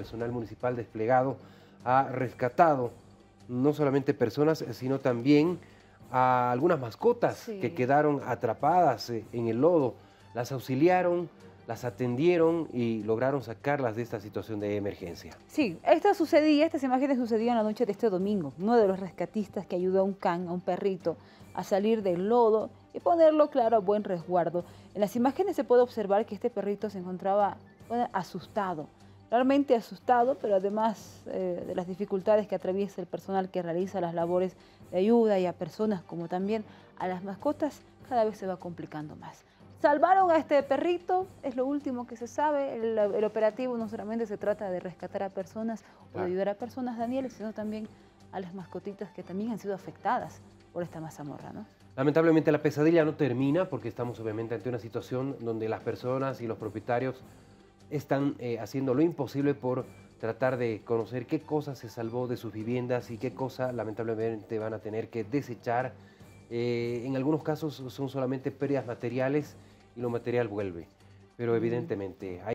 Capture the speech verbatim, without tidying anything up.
personal municipal desplegado ha rescatado no solamente personas, sino también a algunas mascotas Sí. que quedaron atrapadas en el lodo. Las auxiliaron, las atendieron y lograron sacarlas de esta situación de emergencia. Sí, esto sucedía, estas imágenes sucedían la noche de este domingo. Uno de los rescatistas que ayudó a un can, a un perrito, a salir del lodo y ponerlo, claro, a buen resguardo. En las imágenes se puede observar que este perrito se encontraba bueno, asustado, realmente asustado, pero además eh, de las dificultades que atraviesa el personal que realiza las labores de ayuda y a personas como también a las mascotas, cada vez se va complicando más. Salvaron a este perrito, es lo último que se sabe. El, el operativo no solamente se trata de rescatar a personas o Claro. de ayudar a personas, Daniel, sino también a las mascotitas que también han sido afectadas por esta mazamorra, ¿no? Lamentablemente la pesadilla no termina porque estamos obviamente ante una situación donde las personas y los propietarios están eh, haciendo lo imposible por tratar de conocer qué cosa se salvó de sus viviendas y qué cosa lamentablemente van a tener que desechar. Eh, en algunos casos son solamente pérdidas materiales y lo material vuelve, pero evidentemente hay